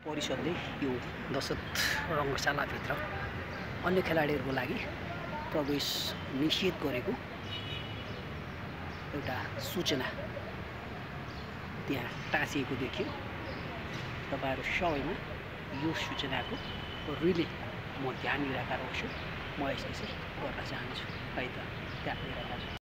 परिषदले यो दशरथ रङ्गशालाभित्र अन्य खेलाडीहरूको लागि प्रवेश निषेध गरेको एउटा सूचना त्यहाँ टाँसिएको देखियो। तपाईहरु सबैमा यो सूचनाको रिली म ध्यान दिइराखेर छु। म यसले चाहिँ गर्न चाहन्छु है त। त्यहाँ